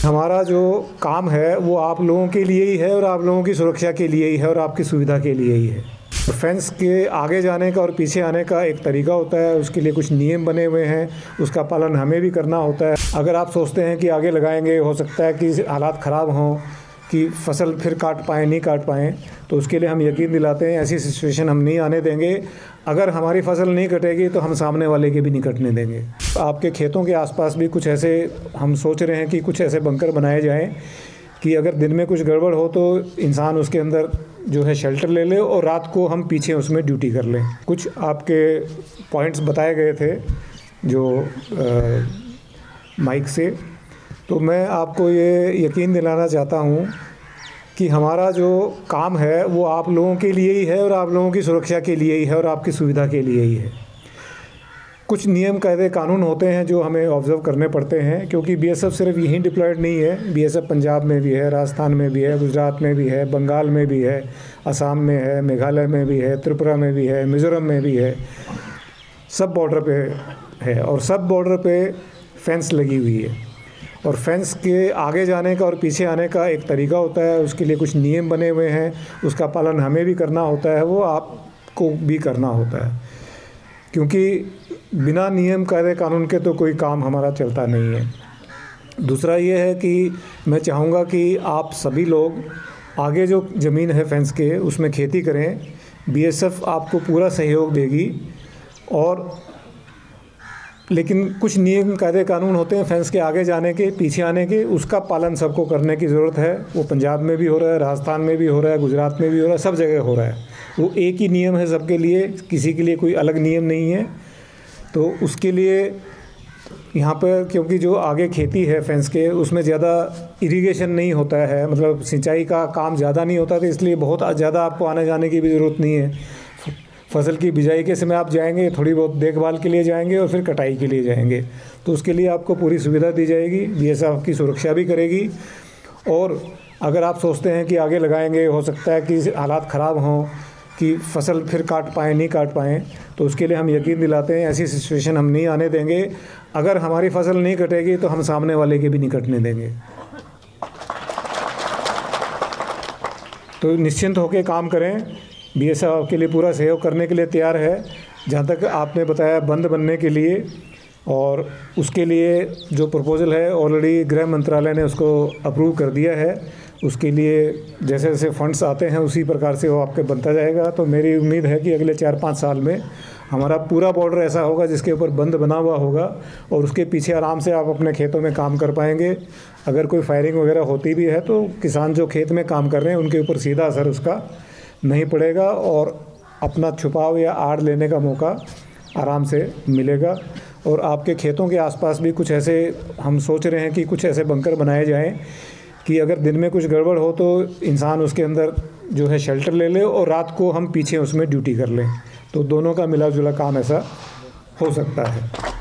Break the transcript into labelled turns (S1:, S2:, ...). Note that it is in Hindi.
S1: हमारा जो काम है वो आप लोगों के लिए ही है और आप लोगों की सुरक्षा के लिए ही है और आपकी सुविधा के लिए ही है। फेंस के आगे जाने का और पीछे आने का एक तरीका होता है, उसके लिए कुछ नियम बने हुए हैं, उसका पालन हमें भी करना होता है। अगर आप सोचते हैं कि आगे लगाएंगे, हो सकता है कि हालात ख़राब हों कि फसल फिर काट पाएँ नहीं काट पाएँ, तो उसके लिए हम यकीन दिलाते हैं ऐसी सिचुएशन हम नहीं आने देंगे। अगर हमारी फसल नहीं कटेगी तो हम सामने वाले के भी नहीं कटने देंगे। आपके खेतों के आसपास भी कुछ ऐसे हम सोच रहे हैं कि कुछ ऐसे बंकर बनाए जाएं कि अगर दिन में कुछ गड़बड़ हो तो इंसान उसके अंदर जो है शेल्टर ले ले और रात को हम पीछे उसमें ड्यूटी कर लें। कुछ आपके पॉइंट्स बताए गए थे जो माइक से, तो मैं आपको ये यकीन दिलाना चाहता हूँ कि हमारा जो काम है वो आप लोगों के लिए ही है और आप लोगों की सुरक्षा के लिए ही है और आपकी सुविधा के लिए ही है। कुछ नियम कायदे कानून होते हैं जो हमें ऑब्ज़र्व करने पड़ते हैं, क्योंकि बीएसएफ सिर्फ यहीं डिप्लॉयड नहीं है। बीएसएफ पंजाब में भी है, राजस्थान में भी है, गुजरात में भी है, बंगाल में भी है, असम में है, मेघालय में भी है, त्रिपुरा में भी है, मिज़ोरम में भी है। सब बॉर्डर पे है और सब बॉर्डर पे फेंस लगी हुई है। और फेंस के आगे जाने का और पीछे आने का एक तरीका होता है, उसके लिए कुछ नियम बने हुए हैं, उसका पालन हमें भी करना होता है, वो आपको भी करना होता है, क्योंकि बिना नियम कायदे कानून के तो कोई काम हमारा चलता नहीं है। दूसरा ये है कि मैं चाहूँगा कि आप सभी लोग आगे जो ज़मीन है फेंस के उसमें खेती करें। बीएसएफ आपको पूरा सहयोग देगी, और लेकिन कुछ नियम कायदे कानून होते हैं फेंस के आगे जाने के पीछे आने के, उसका पालन सबको करने की ज़रूरत है। वो पंजाब में भी हो रहा है, राजस्थान में भी हो रहा है, गुजरात में भी हो रहा है, सब जगह हो रहा है। वो एक ही नियम है सबके लिए, किसी के लिए कोई अलग नियम नहीं है। तो उसके लिए यहाँ पर, क्योंकि जो आगे खेती है फेंस के उसमें ज़्यादा इरिगेशन नहीं होता है, मतलब सिंचाई का काम ज़्यादा नहीं होता, तो इसलिए बहुत ज़्यादा आपको आने जाने की भी ज़रूरत नहीं है। फसल की बिजाई के समय आप जाएंगे, थोड़ी बहुत देखभाल के लिए जाएंगे और फिर कटाई के लिए जाएंगे, तो उसके लिए आपको पूरी सुविधा दी जाएगी। बीएसएफ आपकी सुरक्षा भी करेगी। और अगर आप सोचते हैं कि आगे लगाएंगे, हो सकता है कि हालात ख़राब हों कि फसल फिर काट पाएँ नहीं काट पाएँ, तो उसके लिए हम यकीन दिलाते हैं ऐसी सिचुएशन हम नहीं आने देंगे। अगर हमारी फसल नहीं कटेगी तो हम सामने वाले के भी नहीं कटने देंगे। तो निश्चिंत होकर काम करें। बीएसएफ आपके लिए पूरा सहयोग करने के लिए तैयार है। जहाँ तक आपने बताया बंद बनने के लिए, और उसके लिए जो प्रपोज़ल है ऑलरेडी गृह मंत्रालय ने उसको अप्रूव कर दिया है। उसके लिए जैसे जैसे फंड्स आते हैं उसी प्रकार से वो आपके बनता जाएगा। तो मेरी उम्मीद है कि अगले 4-5 साल में हमारा पूरा बॉर्डर ऐसा होगा जिसके ऊपर बंद बना हुआ होगा, और उसके पीछे आराम से आप अपने खेतों में काम कर पाएंगे। अगर कोई फायरिंग वगैरह होती भी है तो किसान जो खेत में काम कर रहे हैं उनके ऊपर सीधा असर उसका नहीं पड़ेगा, और अपना छुपाव या आड़ लेने का मौका आराम से मिलेगा। और आपके खेतों के आसपास भी कुछ ऐसे हम सोच रहे हैं कि कुछ ऐसे बंकर बनाए जाएं कि अगर दिन में कुछ गड़बड़ हो तो इंसान उसके अंदर जो है शेल्टर ले ले और रात को हम पीछे उसमें ड्यूटी कर लें। तो दोनों का मिला जुला काम ऐसा हो सकता है।